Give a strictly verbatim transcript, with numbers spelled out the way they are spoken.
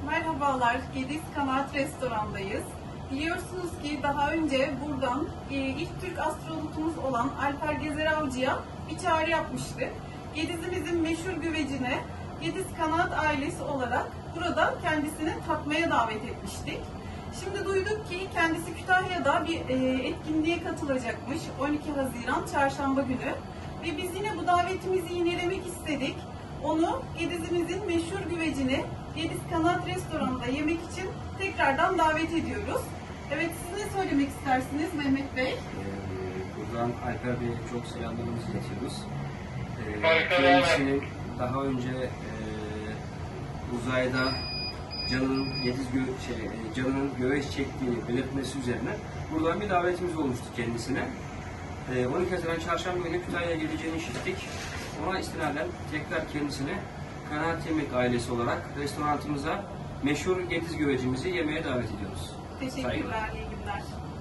Merhabalar, Gediz Kanaat Restoran'dayız. Biliyorsunuz ki daha önce buradan e, ilk Türk astronotumuz olan Alper Gezer Avcı'ya bir çağrı yapmıştık. Gediz'imizin meşhur güvecine Gediz Kanaat ailesi olarak burada kendisini tatmaya davet etmiştik. Şimdi duyduk ki kendisi Kütahya'da bir e, etkinliğe katılacakmış on iki Haziran Çarşamba günü. Ve biz yine bu davetimizi yinelemek istedik. Onu Gediz'imizin meşhur güvecini Gediz Kanaat Restoran'da yemek için tekrardan davet ediyoruz. Evet, siz ne söylemek istersiniz Mehmet Bey? Ee, buradan Alper Bey'e çok selamlarımızı iletiyoruz. Ee, kendisinin daha önce e, uzayda canının Gediz gö şey, canının göğeş çektiğini belirtmesi üzerine buradan bir davetimiz olmuştu kendisine. Ee, on iki Haziran Çarşamba günü Kütahya'ya geleceğini işittik. Ona istinaden tekrar kendisini Kanaat Yemek ailesi olarak restoranımıza meşhur Gediz güvecimizi yemeye davet ediyoruz. Teşekkürler, iyi günler.